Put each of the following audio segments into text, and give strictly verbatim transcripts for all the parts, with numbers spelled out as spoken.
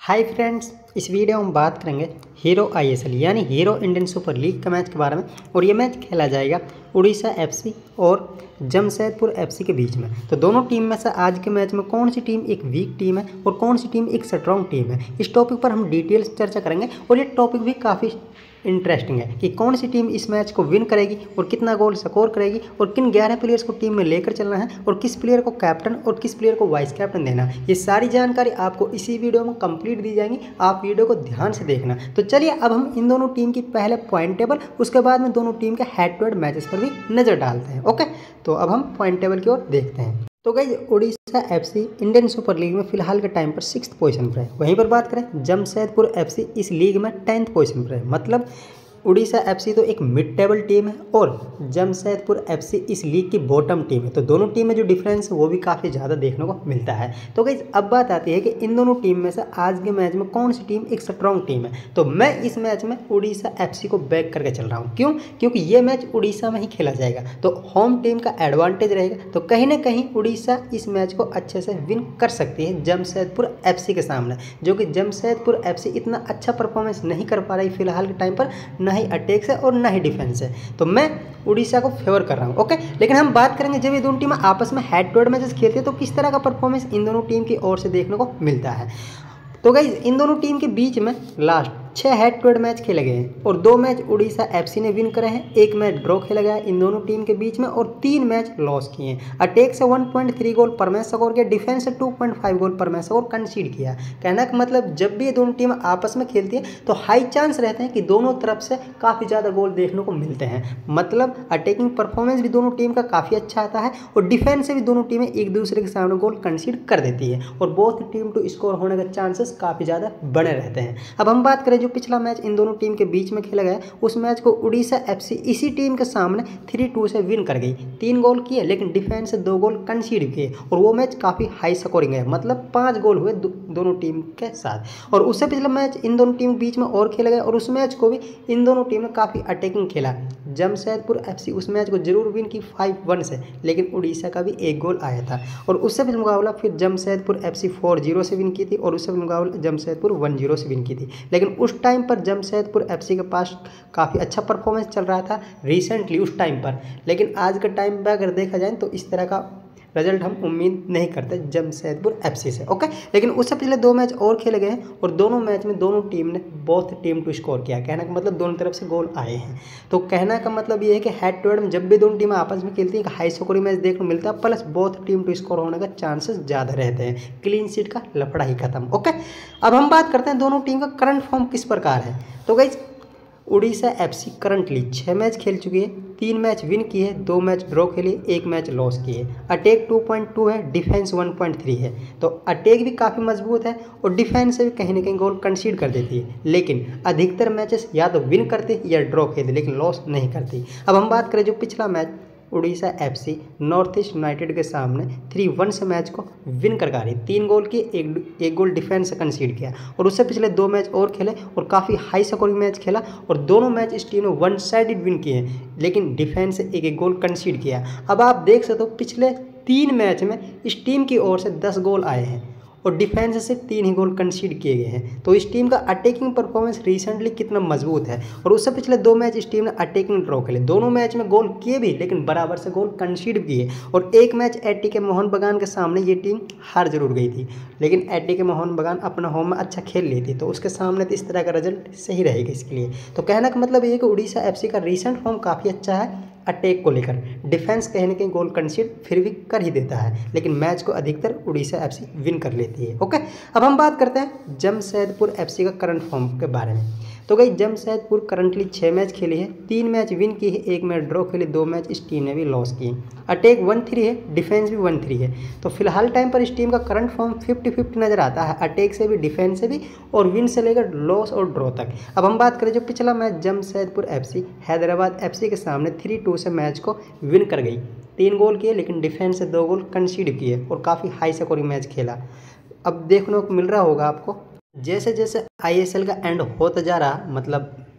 Hi friends, इस video में हम बात करेंगे हीरो आईएसएल यानी हीरो इंडियन सुपर लीग के मैच के बारे में। और ये मैच खेला जाएगा उड़ीसा एफसी और जमशेदपुर एफसी के बीच में। तो दोनों टीम में से आज के मैच में कौन सी टीम एक वीक टीम है और कौन सी टीम एक स्ट्रॉन्ग टीम है, इस टॉपिक पर हम डिटेल्स चर्चा करेंगे। और ये टॉपिक भी काफ़ी इंटरेस्टिंग है कि कौन सी टीम इस मैच को विन करेगी और कितना गोल स्कोर करेगी और किन ग्यारह प्लेयर्स को टीम में लेकर चलना है और किस प्लेयर को कैप्टन और किस प्लेयर को वाइस कैप्टन देना है। ये सारी जानकारी आपको इसी वीडियो में कंप्लीट दी जाएंगी, आप वीडियो को ध्यान से देखना। तो चलिए अब हम इन दोनों टीम की पहले पॉइंट टेबल, उसके बाद में दोनों टीम के हेड टू हेड मैचेस पर भी नजर डालते हैं। ओके, तो अब हम पॉइंट टेबल की ओर देखते हैं। तो guys, Odisha FC Indian super league में फिलहाल के टाइम पर सिक्स पोजीशन पर है। वहीं पर बात करें जमशेदपुर एफसी इस लीग में टेंथ पोजीशन पर है। मतलब उड़ीसा एफसी तो एक मिड टेबल टीम है और जमशेदपुर एफसी इस लीग की बॉटम टीम है। तो दोनों टीम में जो डिफरेंस है वो भी काफ़ी ज़्यादा देखने को मिलता है। तो गाइस, अब बात आती है कि इन दोनों टीम में से आज के मैच में कौन सी टीम एक स्ट्रॉन्ग टीम है। तो मैं इस मैच में उड़ीसा एफसी को बैक करके चल रहा हूँ। क्यों? क्योंकि ये मैच उड़ीसा में ही खेला जाएगा, तो होम टीम का एडवांटेज रहेगा। तो कहीं ना कहीं उड़ीसा इस मैच को अच्छे से विन कर सकती है जमशेदपुर एफसी के सामने, जो कि जमशेदपुर एफसी इतना अच्छा परफॉर्मेंस नहीं कर पा रही फिलहाल के टाइम पर, ना ही अटैक से और ना ही डिफेंस है। तो मैं उड़ीसा को फेवर कर रहा हूँ। ओके, लेकिन हम बात करेंगे जब ये दोनों टीमें आपस में हेड टू हेड मैचेस खेलती है तो किस तरह का परफॉर्मेंस इन दोनों टीम की ओर से देखने को मिलता है। तो गाइस, इन दोनों टीम के बीच में लास्ट छः हेड टू हेड मैच खेले गए हैं और दो मैच उड़ीसा एफसी ने विन करे हैं, एक मैच ड्रॉ खेला गया है इन दोनों टीम के बीच में और तीन मैच लॉस किए हैं। अटैक से वन पॉइंट थ्री गोल पर मैच स्कोर किया, डिफेंस से टू पॉइंट फाइव गोल पर मैच स्कोर कंसीड किया। कहना का मतलब जब भी ये दोनों टीम आपस में खेलती है तो हाई चांस रहते हैं कि दोनों तरफ से काफ़ी ज़्यादा गोल देखने को मिलते हैं। मतलब अटैकिंग परफॉर्मेंस भी दोनों टीम का काफ़ी अच्छा आता है और डिफेंस से भी दोनों टीमें एक दूसरे के सामने गोल कंसीड कर देती है और बोथ टीम टू स्कोर होने के चांसेस काफ़ी ज़्यादा बने रहते हैं। अब हम बात करें जो पिछला मैच इन दोनों टीम के बीच में खेला गया, उस मैच को उड़ीसा एफसी इसी टीम के सामने थ्री टू से विन कर गई। तीन गोल किए लेकिन डिफेंस से दो गोल कंसीड किए और वो मैच काफ़ी हाई स्कोरिंग है। मतलब पाँच गोल हुए दो, दोनों टीम के साथ। और उससे पिछला मैच इन दोनों टीम के बीच में और खेला गया और उस मैच को भी इन दोनों टीम ने काफ़ी अटैकिंग खेला। जमशेदपुर एफसी उस मैच को जरूर विन की फाइव वन से, लेकिन उड़ीसा का भी एक गोल आया था। और उससे पिछला मुकाबला फिर जमशेदपुर एफसी फोर जीरो से विन की थी और उससे मुकाबला जमशेदपुर वन जीरो से विन की थी। लेकिन उस टाइम पर जमशेदपुर एफसी के पास काफ़ी अच्छा परफॉर्मेंस चल रहा था रिसेंटली उस टाइम पर, लेकिन आज के टाइम पर अगर देखा जाए तो इस तरह का रिजल्ट हम उम्मीद नहीं करते जमशेदपुर एफसी से। ओके, लेकिन उससे पिछले दो मैच और खेले गए हैं और दोनों मैच में दोनों टीम ने बोथ टीम टू स्कोर किया। कहना का मतलब दोनों तरफ से गोल आए हैं। तो कहना का मतलब ये है कि हेड टू हेड में जब भी दोनों टीमें आपस में खेलती हैं हाई स्कोरिंग मैच देखने को मिलता है, plus both team to score होने का चांसेस ज़्यादा रहते हैं। क्लीन शीट का लफड़ा ही खत्म। ओके, अब हम बात करते हैं दोनों टीम का करंट फॉर्म किस प्रकार है। तो गाइस, उड़ीसा एफसी करंटली छः मैच खेल चुकी है, तीन मैच विन की है, दो मैच ड्रॉ खेली, एक मैच लॉस की है। अटैक टू पॉइंट टू है, डिफेंस वन पॉइंट थ्री है। तो अटैक भी काफ़ी मजबूत है और डिफेंस से भी कहीं ना कहीं गोल कंसीड कर देती है, लेकिन अधिकतर मैचेस या तो विन करती या ड्रॉ खेलती, लेकिन लॉस नहीं करती। अब हम बात करें जो पिछला match Odisha FC North East United के सामने थ्री वन से मैच को विन कर रही, तीन गोल की, एक एक गोल डिफेंस से कंसीड किया। और उससे पिछले दो मैच और खेले और काफ़ी हाई स्कोरिंग मैच खेला और दोनों मैच इस टीम ने वन साइडेड विन किए हैं, लेकिन डिफेंस से एक एक गोल कंसीड किया। अब आप देख सकते हो पिछले तीन मैच में इस टीम की ओर से दस गोल आए हैं और डिफेंस से तीन ही गोल कंसीड किए गए हैं। तो इस टीम का अटैकिंग परफॉर्मेंस रिसेंटली कितना मजबूत है। और उससे पिछले दो मैच इस टीम ने अटैकिंग ड्रॉ खेले, दोनों मैच में गोल किए भी लेकिन बराबर से गोल कंसीड भी किए। और एक मैच एटी के मोहन बगान के सामने ये टीम हार जरूर गई थी, लेकिन एटी के मोहन बगान अपना होम में अच्छा खेल ली थी, तो उसके सामने तो इस तरह का रिजल्ट सही रहेगा इसके लिए। तो कहने का मतलब ये है कि उड़ीसा एफसी का रिसेंट फॉर्म काफ़ी अच्छा है अटैक को लेकर। डिफेंस कहीं ना कहीं गोल कंसीड फिर भी कर ही देता है, लेकिन मैच को अधिकतर उड़ीसा एफसी विन कर लेती है। ओके, अब हम बात करते हैं जमशेदपुर एफसी का करंट फॉर्म के बारे में। तो गई जमशेदपुर करंटली छः मैच खेली है, तीन मैच विन की है, एक मैच ड्रॉ खेली, दो मैच इस टीम ने भी लॉस किए। अटैक वन थ्री है, डिफेंस भी वन थ्री है। तो फिलहाल टाइम पर इस टीम का करंट फॉर्म फिफ्टी फिफ्टी नज़र आता है, अटैक से भी, डिफेंस से भी और विन से लेकर लॉस और ड्रॉ तक। अब हम बात करें जो पिछला match Jamshedpur FC Hyderabad FC के सामने थ्री टू से मैच को विन कर गई, तीन गोल किए लेकिन डिफेंस से दो गोल कंसीड किए और काफ़ी हाई स्कोरिंग मैच खेला। अब देखने को मिल रहा होगा आपको जैसे जैसे आईएसएल का एंड होता जा रहा, मतलब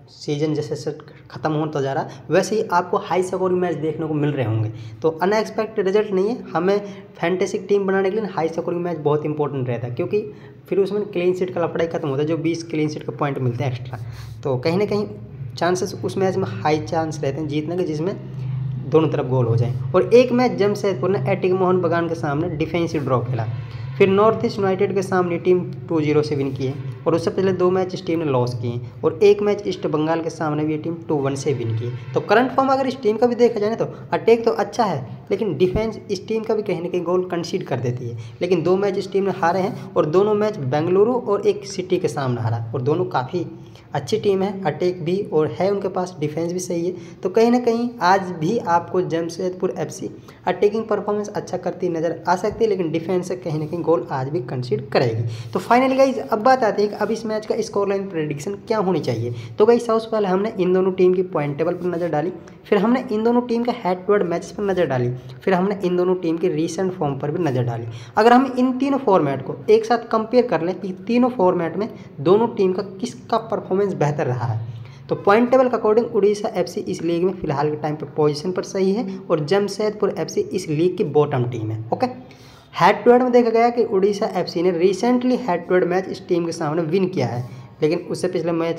सीजन जैसे जैसे ख़त्म होता जा रहा है वैसे ही आपको हाई स्कोरिंग मैच देखने को मिल रहे होंगे। तो अनएक्सपेक्टेड रिजल्ट नहीं है, हमें फैंटेसिक टीम बनाने के लिए हाई स्कोरिंग मैच बहुत इंपॉर्टेंट रहता है, क्योंकि फिर उसमें क्लीन शीट का लफड़ा ही खत्म होता है, जो बीस क्लीन शीट के पॉइंट मिलते हैं एक्स्ट्रा। तो कहीं ना कहीं चांसेस उस मैच में हाई चांस रहते हैं जीतने के, जिसमें दोनों तरफ गोल हो जाए। और एक मैच जमशेदपुर ने एटिक मोहन बगान के सामने डिफेंसिव ड्रॉ खेला। फिर नॉर्थ ईस्ट यूनाइटेड के सामने टीम टू जीरो से विन की है, और उससे पहले दो मैच इस टीम ने लॉस किए हैं, और एक मैच ईस्ट बंगाल के सामने भी ये टीम टू वन से विन की है। तो करंट फॉर्म अगर इस टीम का भी देखा जाए ना, तो अटैक तो अच्छा है, लेकिन डिफेंस इस टीम का भी कहीं ना कहीं गोल कंसीड कर देती है। लेकिन दो मैच इस टीम ने हारे हैं, और दोनों मैच बेंगलुरु और एक सिटी के सामने हारा, और दोनों काफ़ी अच्छी टीम है, अटैक भी और है उनके पास, डिफेंस भी सही है। तो कहीं ना कहीं आज भी आपको जमशेदपुर एफसी अटैकिंग परफॉर्मेंस अच्छा करती नज़र आ सकती है, लेकिन डिफेंस से कहीं ना कहीं गोल आज भी कंसीड करेगी। तो फाइनली गाइज अब बात आती है कि अब इस मैच का स्कोर लाइन प्रेडिक्शन क्या होनी चाहिए। तो गाइज सबसे पहले हमने इन दोनों टीम की पॉइंट टेबल पर नज़र डाली, फिर हमने इन दोनों टीम के हेड टू हेड मैचेस पर नज़र डाली, फिर हमने इन दोनों टीम की रीसेंट फॉर्म पर भी नज़र डाली। अगर हम इन तीनों फॉर्मेट को एक साथ कंपेयर कर लें कि तीनों फॉर्मेट में दोनों टीम का किसका परफॉर्मेंस बेहतर रहा है, तो पॉइंट टेबल के अकॉर्डिंग उड़ीसा एफसी इस लीग में फिलहाल के टाइम पर पोजीशन पर सही है, और जमशेदपुर एफसी इस लीग की बॉटम टीम है। ओके, हेड टू हेड में देखा गया कि उड़ीसा एफसी ने recently head to head match इस टीम के सामने विन किया है, लेकिन उससे पिछले मैच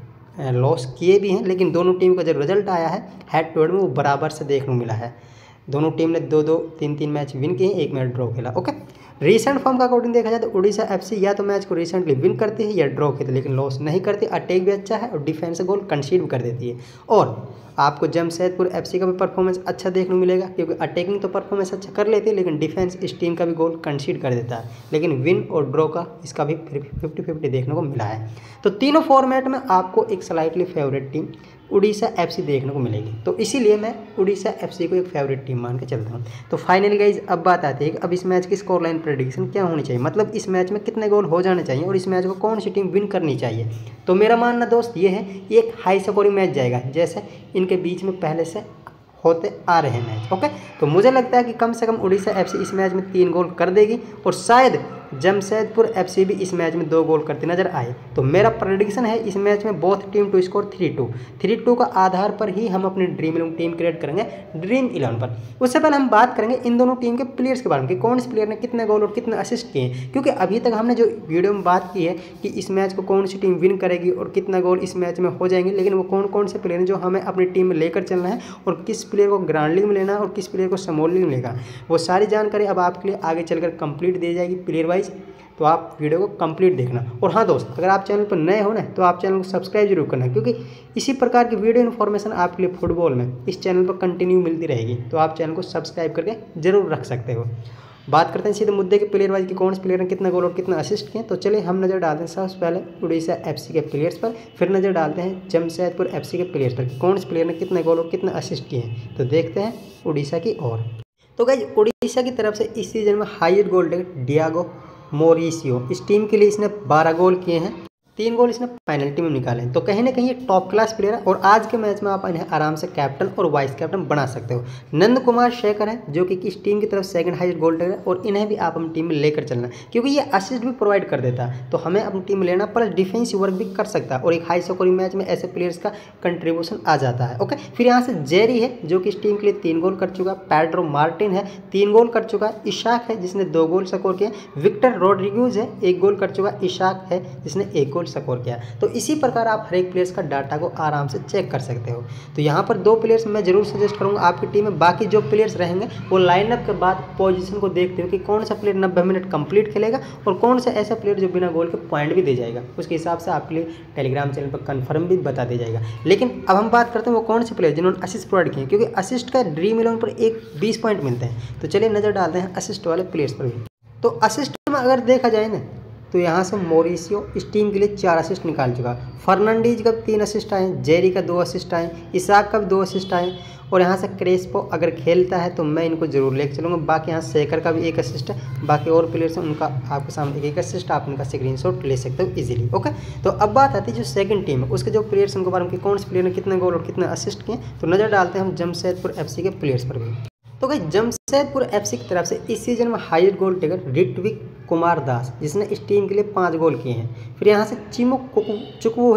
लॉस किए भी हैं, लेकिन दोनों टीम का जो रिजल्ट आया है हेड टू हेड में वो बराबर से देखने को मिला है। दोनों टीम ने दो दो तीन तीन मैच विन किए, एक मैच ड्रॉ खेला। ओके, रीसेंट फॉर्म का अकॉर्डिंग देखा जाए तो उड़ीसा एफसी या तो मैच को रिसेंटली विन करती है या ड्रॉ करती है, लेकिन लॉस नहीं करती। अटैक भी अच्छा है और डिफेंस गोल कंसीड भी कर देती है। और आपको जमशेदपुर एफसी का भी परफॉर्मेंस अच्छा देखने को मिलेगा, क्योंकि अटैकिंग तो परफॉर्मेंस अच्छा कर लेती है, लेकिन डिफेंस इस टीम का भी गोल कंसीड कर देता है। लेकिन विन और ड्रॉ का इसका भी फिफ्टी फिफ्टी देखने को मिला है। तो तीनों फॉर्मेट में आपको एक slightly favourite team Odisha FC देखने को मिलेगी, तो इसीलिए मैं उड़ीसा एफसी को एक फेवरेट टीम मान के चलता हूँ। तो फाइनली गाइज अब बात आती है कि अब इस मैच की स्कोर लाइन प्रेडिक्शन क्या होनी चाहिए, मतलब इस मैच में कितने गोल हो जाने चाहिए और इस मैच को कौन सी टीम विन करनी चाहिए। तो मेरा मानना दोस्त ये है, ये एक हाई स्कोरिंग मैच जाएगा, जैसे इनके बीच में पहले से होते आ रहे हैं मैच। ओके, तो मुझे लगता है कि कम से कम उड़ीसा एफसी इस मैच में तीन गोल कर देगी, और शायद जमशेदपुर एफसी भी इस मैच में दो गोल करती नजर आए। तो मेरा प्रेडिक्शन है इस मैच में both team to score three two three two का आधार पर ही हम अपनी ड्रीम इलेवन टीम क्रिएट करेंगे ड्रीम इलेवन पर। उससे पहले हम बात करेंगे इन दोनों टीम के प्लेयर्स के बारे में कि कौन से प्लेयर ने कितने गोल और कितने असिस्ट किए हैं, क्योंकि अभी तक हमने जो वीडियो में बात की है कि इस मैच को कौन सी टीम विन करेगी और कितना गोल इस मैच में हो जाएंगे, लेकिन वो कौन कौन से प्लेयर हैं जो हमें अपनी टीम में लेकर चलना है और किस प्लेयर को ग्रांड लीग में लेना है और किस प्लेयर को स्मॉल लीग में लेगा, वो सारी जानकारी अब आपके लिए आगे चलकर कंप्लीट दी जाएगी प्लेयर वाइज। तो आप वीडियो को कंप्लीट देखना। और हाँ दोस्त, अगर आप चैनल पर नए हो ना तो आप चैनल को सब्सक्राइब जरूर करना, क्योंकि इसी प्रकार की वीडियो इन्फॉर्मेशन आपके लिए फुटबॉल में इस चैनल पर कंटिन्यू मिलती रहेगी। तो आप चैनल को सब्सक्राइब करके जरूर रख सकते हो। बात करते हैं सीधे मुद्दे के प्लेयर वाइज कि कौन से प्लेयर ने कितना गोल और कितना असिस्ट किए। तो चलिए हम नज़र डालते हैं सबसे पहले उड़ीसा एफसी के प्लेयर्स पर, फिर नज़र डालते हैं जमशेदपुर एफसी के प्लेयर्स पर कौन से प्लेयर ने कितने गोल और कितना असिस्ट किए हैं। तो देखते हैं उड़ीसा की ओर। तो गाइस उड़ीसा की तरफ से इस सीजन में highest goal taker Diego Mauricio, इस टीम के लिए इसने बारह गोल किए हैं, तीन गोल इसने पेनल्टी में निकाले। तो कहीं ना कहीं ये टॉप क्लास प्लेयर है, और आज के मैच में आप इन्हें आराम से कैप्टन और वाइस कैप्टन बना सकते हो। नंद कुमार शेखर है जो कि इस टीम की तरफ सेकंड हाईएस्ट गोल टेकर है, और इन्हें भी आप अपनी टीम में लेकर चलना, क्योंकि ये असिस्ट भी प्रोवाइड कर देता है, तो हमें अपनी टीम में लेना, प्लस डिफेंसिव वर्क भी कर सकता है, और एक हाई स्कोरिंग मैच में ऐसे प्लेयर्स का कंट्रीब्यूशन आ जाता है। ओके, फिर यहाँ से जेरी है जो कि इस टीम के लिए तीन गोल कर चुका है, पैड्रो मार्टिन है तीन गोल कर चुका है, इशाक है जिसने दो गोल स्कोर किया, विक्टर रोड्रिग्यूज है एक गोल कर चुका है, इशाक है जिसने एक गोल स्कोर किया। तो इसी प्रकार आप हर एक प्लेयर्स का डाटा को आराम से चेक कर सकते हो। तो यहाँ पर दो प्लेयर्स मैं जरूर सजेस्ट करूँगा आपकी टीम में, बाकी जो प्लेयर्स रहेंगे वो लाइनअप के बाद पोजीशन को देखते हुए कि कौन सा प्लेयर नब्बे मिनट कंप्लीट खेलेगा और कौन सा ऐसा प्लेयर जो बिना गोल के पॉइंट भी दे जाएगा, उसके हिसाब से आपके लिए टेलीग्राम चैनल पर कंफर्म भी बता दिया जाएगा। लेकिन अब हम बात करते हैं वो कौन से प्लेयर जिन्होंने असिस्ट प्रोवाइड किए, क्योंकि असिस्ट का ड्रीम इलेवन पर एक बीस पॉइंट मिलते हैं। तो चलिए नज़र डालते हैं असिस्ट वाले प्लेयर्स पर भी। तो असिस्ट में अगर देखा जाए ना तो यहाँ से मोरिसियो इस टीम के लिए चार असिस्ट निकाल चुका, फर्नांडीज का तीन असिस्ट आए, जेरी का दो असिस्ट आए, इसाक का भी दो असिस्ट आए, और यहाँ से क्रेस्पो अगर खेलता है तो मैं इनको जरूर लेकर चलूँगा। बाकी यहाँ शेखर का भी एक असिस्ट है, बाकी और प्लेयर्स हैं उनका आपके सामने एक एक असिस्ट, आप उनका स्क्रीनशॉट ले सकते हो इजीली। ओके, तो अब बात आती है जो सेकंड टीम है उसके जो प्लेयर्स उनको बारे में कौन से प्लेयर ने कितने गोल और कितने असिस्ट किए। तो नज़र डालते हैं हम जमशेदपुर एफसी के प्लेयर्स पर भी। तो भाई जमशेदपुर एफसी की तरफ से इस सीजन में highest goal taker Ritwik Kumar Das जिसने इस टीम के लिए पाँच गोल किए हैं। फिर यहाँ से चिमुक चुकवू है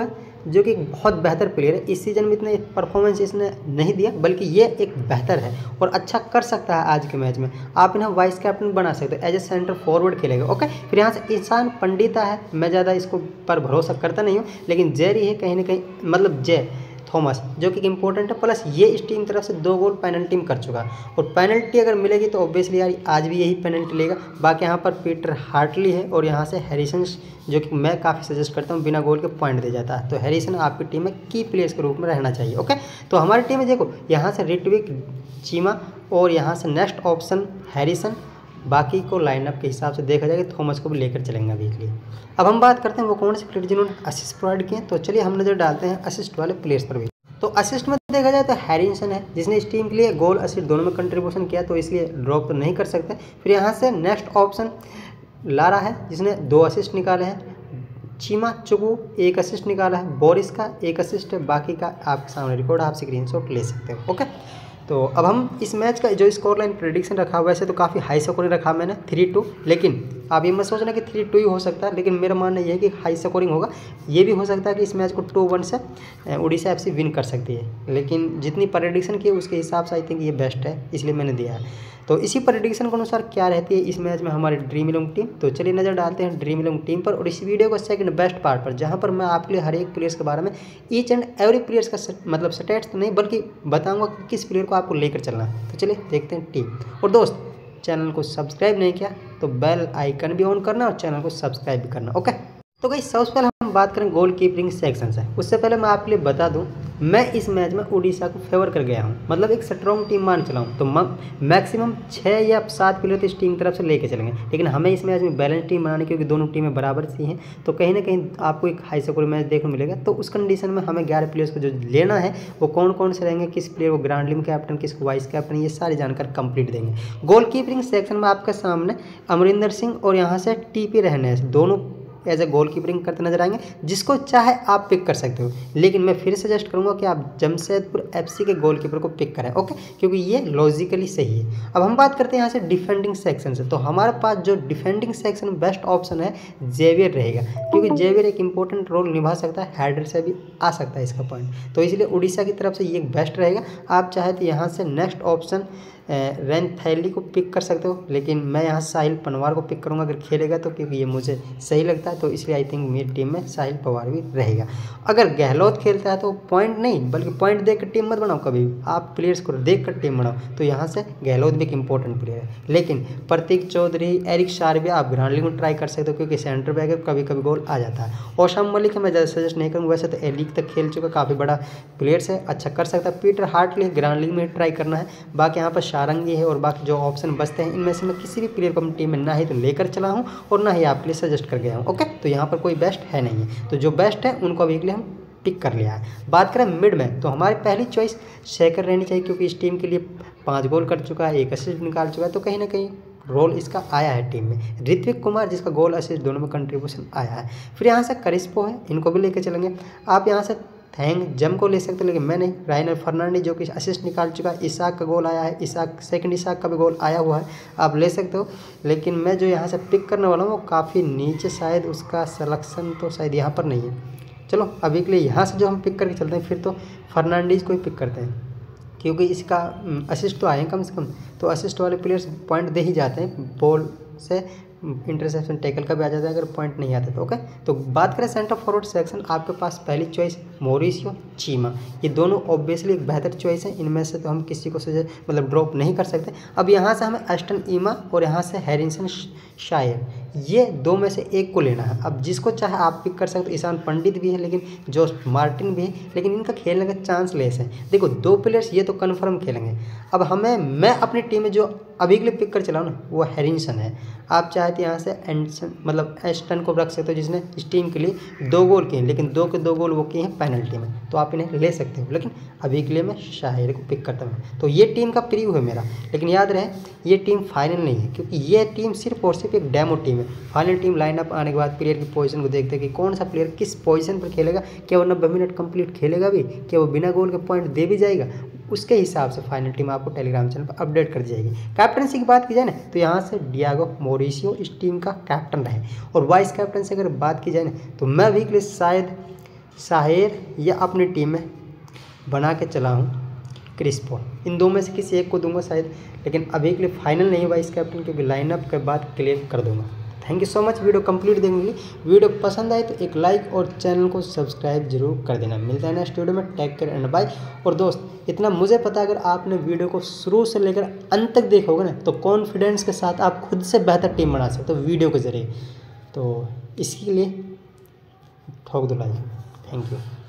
जो कि बहुत बेहतर प्लेयर है। इस सीज़न में इतने परफॉर्मेंस इसने नहीं दिया, बल्कि ये एक बेहतर है और अच्छा कर सकता है आज के मैच में। आप इन्हें वाइस कैप्टन बना सकते हो, एज ए सेंटर फॉरवर्ड खेलेगा। ओके, फिर यहाँ से ईशान पंडिता है, मैं ज़्यादा इसको पर भरोसा करता नहीं हूँ, लेकिन जेरी है कहीं ना कहीं, मतलब जय थॉमस जो कि इंपॉर्टेंट है। प्लस ये इस टीम तरफ से दो गोल पेनल्टी में कर चुका है, और पेनल्टी अगर मिलेगी तो ऑब्वियसली यार आज भी यही पेनल्टी लेगा। बाकी यहाँ पर पीटर हार्टली है और यहाँ से हैरिसन, जो कि मैं काफ़ी सजेस्ट करता हूँ, बिना गोल के पॉइंट दे जाता है। तो हैरिसन आपकी टीम में की प्लेयर्स के रूप में रहना चाहिए। ओके, तो हमारी टीम में देखो यहाँ से रिटविक, चीमा और यहाँ से नेक्स्ट ऑप्शन हैरिसन। बाकी को लाइनअप के हिसाब से देखा जाएगा, थॉमस को भी लेकर चलेंगे अभी के लिए। अब हम बात करते हैं वो कौन से प्लेयर जिन्होंने असिस्ट प्रोवाइड किए। तो चलिए हम नजर डालते हैं असिस्ट वाले प्लेयर्स पर भी। तो असिस्ट में देखा जाए तो हैरिसन है, जिसने इस टीम के लिए गोल असिस्ट दोनों में कंट्रीब्यूशन किया, तो इसलिए ड्रॉप तो नहीं कर सकते। फिर यहाँ से नेक्स्ट ऑप्शन लारा है, जिसने दो असिस्ट निकाले हैं। चीमा चुगू एक असिस्ट निकाला है। बोरिस का एक असिस्ट है। बाकी का आपके सामने रिकॉर्ड, आप स्क्रीनशॉट ले सकते हो। ओके, तो अब हम इस मैच का जो स्कोर लाइन प्रेडिक्शन रखा हुआ, वैसे तो काफ़ी हाई स्कोरिंग रखा मैंने थ्री टू, लेकिन आप ये मत सोचना कि थ्री टू ही हो सकता है, लेकिन मेरा मानना ये है कि हाई स्कोरिंग होगा। ये भी हो सकता है कि इस मैच को टू वन से उड़ीसा एफसी विन कर सकती है, लेकिन जितनी प्रेडिक्शन की उसके हिसाब से आई थिंक ये बेस्ट है, इसलिए मैंने दिया है। तो इसी प्रेडिक्शन के अनुसार क्या रहती है इस मैच में हमारी ड्रीम इलेवन टीम। तो चलिए नज़र डालते हैं ड्रीम इलेवन टीम पर, और इस वीडियो को सेकंड बेस्ट पार्ट पर, जहां पर मैं आपके लिए हर एक प्लेयर्स के बारे में ईच एंड एवरी प्लेयर्स का मतलब स्टेट्स तो नहीं, बल्कि बताऊंगा कि किस प्लेयर को आपको लेकर चलना है। तो चलिए देखते हैं टीम। और दोस्त, चैनल को सब्सक्राइब नहीं किया तो बेल आइकन भी ऑन करना और चैनल को सब्सक्राइब भी करना। ओके, तो गाइस सबसे पहले हम बात करें गोल कीपिंग सेक्शन से। उससे पहले मैं आपके लिए बता दूं, मैं इस मैच में उड़ीसा को फेवर कर गया हूं, मतलब एक स्ट्रॉन्ग टीम मान चला हूं। तो मैक्सिमम छः या सात प्लेयर तो इस टीम की तरफ से लेके चलेंगे, लेकिन हमें इस मैच में बैलेंस टीम बनानी, क्योंकि दोनों टीमें बराबर सी हैं। तो कहीं ना कहीं आपको एक हाई स्कोर मैच देखने मिलेगा। तो उस कंडीशन में हमें ग्यारह प्लेयर्स को जो लेना है वो कौन कौन से रहेंगे, किस प्लेयर को ग्रांड लीग कैप्टन, किसको वाइस कैप्टन, ये सारी जानकारी कंप्लीट देंगे। गोल कीपिंग सेक्शन में आपके सामने अमरिंदर सिंह और यहाँ से टीपी रहने हैं, दोनों एज ए गोल कीपिंग करते नजर आएंगे। जिसको चाहे आप पिक कर सकते हो, लेकिन मैं फिर सजेस्ट करूंगा कि आप जमशेदपुर एफसी के गोल कीपर को पिक करें। ओके, क्योंकि ये लॉजिकली सही है। अब हम बात करते हैं यहाँ से डिफेंडिंग सेक्शन से। तो हमारे पास जो डिफेंडिंग सेक्शन में बेस्ट ऑप्शन है जेवियर रहेगा, क्योंकि जेवियर एक इंपॉर्टेंट रोल निभा सकता है, हेडर से भी आ सकता है इसका पॉइंट। तो इसलिए उड़ीसा की तरफ से ये बेस्ट रहेगा। आप चाहे तो यहाँ से नेक्स्ट ऑप्शन रेन थैली को पिक कर सकते हो, लेकिन मैं यहाँ साहिल पनवार को पिक करूँगा अगर खेलेगा तो, क्योंकि ये मुझे सही लगता है। तो इसलिए आई थिंक मेरी टीम में साहिल पवार भी रहेगा। अगर गहलोत खेलता है तो पॉइंट नहीं, बल्कि पॉइंट देख कर टीम मत बनाओ कभी भी, आप प्लेयर्स को देख कर टीम बनाओ। तो यहाँ से गहलोत भी एक इंपॉर्टेंट प्लेयर है, लेकिन प्रतीक चौधरी, एरिक शारबिया आप ग्रांड लीग में ट्राई कर सकते हो, क्योंकि सेंटर बैक है, कभी कभी गोल आ जाता है। ओशाम मलिक मैं ज़्यादा सजेस्ट नहीं करूँगा, वैसे तो ए लीग तक खेल चुका, काफ़ी बड़ा प्लेयर्स है, अच्छा कर सकता है। पीटर हार्टली ग्रांड लीग में ट्राई करना है। बाकी यहाँ पर शारंगी है, और बाकी जो ऑप्शन बचते हैं इनमें से मैं किसी भी प्लेयर को अपनी टीम में ना ही तो लेकर चला हूँ और ना ही आपके लिए सजेस्ट कर गया हूँ। ओके, तो यहाँ पर कोई बेस्ट है नहीं है, तो जो बेस्ट है उनको अभी के लिए हम पिक कर लिया है। बात करें मिड में, तो हमारी पहली चॉइस शेखर रहनी चाहिए, क्योंकि इस टीम के लिए पाँच गोल कर चुका है, एक असिस्ट निकाल चुका है, तो कहीं ना कहीं रोल इसका आया है टीम में। ऋत्विक कुमार जिसका गोल असिस्ट दोनों में कंट्रीब्यूशन आया है। फिर यहाँ से करिस्पो है, इनको भी लेकर चलेंगे। आप यहाँ से थैंग जम को ले सकते हो, लेकिन मैं नहीं। राइनर फर्नांडिस जो कि असिस्ट निकाल चुका है, इसाक का गोल आया है, इसाक सेकंड इसाक का भी गोल आया हुआ है, आप ले सकते हो। लेकिन मैं जो यहाँ से पिक करने वाला हूँ वो काफ़ी नीचे, शायद उसका सिलेक्शन तो शायद यहाँ पर नहीं है। चलो अभी के लिए यहाँ से जो हम पिक करके चलते हैं, फिर तो फर्नांडिस को ही पिक करते हैं, क्योंकि इसका असिस्ट तो आए हैं कम से कम। तो असिस्ट वाले प्लेयर्स पॉइंट दे ही जाते हैं, बॉल से इंटरसेप्शन टैकल का भी आ जाता है अगर पॉइंट नहीं आता तो। ओके, तो बात करें सेंटर फॉरवर्ड सेक्शन, आपके पास पहली चॉइस मोरिसियो, चीमा, ये दोनों ऑब्वियसली एक बेहतर चॉइस है। इनमें से तो हम किसी को से मतलब ड्रॉप नहीं कर सकते। अब यहाँ से हमें एस्टन ईमा और यहाँ से हैरिसन शायर, ये दो में से एक को लेना है। अब जिसको चाहे आप पिक कर सकते हो। ईशान पंडित भी है, लेकिन जोश मार्टिन भी है, लेकिन इनका खेलने का चांस लेस है। देखो दो प्लेयर्स ये तो कन्फर्म खेलेंगे। अब हमें, मैं अपनी टीम में जो अभी के लिए पिक कर चलाऊँ ना, वो हैरिसन है। आप चाहे तो यहाँ से एंडसन मतलब एस्टन को रख सकते हो, जिसने इस टीम के लिए दो गोल किए, लेकिन दो के दो गोल वो किए हैं पेनल्टी में, तो आप इन्हें ले सकते हो। लेकिन अभी के लिए मैं शाहिर को पिक करता हूँ। तो ये टीम का प्रीव्यू है मेरा, लेकिन याद रहे ये टीम फाइनल नहीं है, क्योंकि ये टीम सिर्फ और सिर्फ एक डेमो टीम है। फाइनल टीम लाइनअप आने के बाद प्लेयर की पोजीशन को देखते हैं कि कौन सा प्लेयर किस पोजीशन पर खेलेगा, क्या वो नब्बे मिनट कंप्लीट खेलेगा भी, क्या वो बिना गोल के पॉइंट दे भी जाएगा, उसके हिसाब से फाइनल टीम आपको टेलीग्राम चैनल पर अपडेट कर दी जाएगी। कैप्टनसी की बात की जाए ना, तो यहाँ से डियागो मोरिसियो इस टीम का कैप्टन रहे, और वाइस कैप्टन से अगर बात की जाए ना, तो मैं भी के लिए शायद साहिर या अपनी टीम में बना के चला हूँ क्रिस पॉल। इन दो में से किसी एक को दूंगा शायद, लेकिन अभी के लिए फाइनल नहीं हुआ इस कैप्टन, क्योंकि लाइनअप के बाद क्लियर कर दूंगा। Thank you so much video complete देखने के लिए। वीडियो पसंद आए तो एक लाइक और चैनल को सब्सक्राइब जरूर कर देना। मिलता है नेक्स्ट वीडियो में। Take care and bye. और दोस्त इतना मुझे पता है, अगर आपने वीडियो को शुरू से लेकर अंत तक देखोगे ना तो कॉन्फिडेंस के साथ आप खुद से बेहतर टीम बना सकते हो वीडियो के जरिए। तो इसके लिए ठोक दो लाइक। Thank you.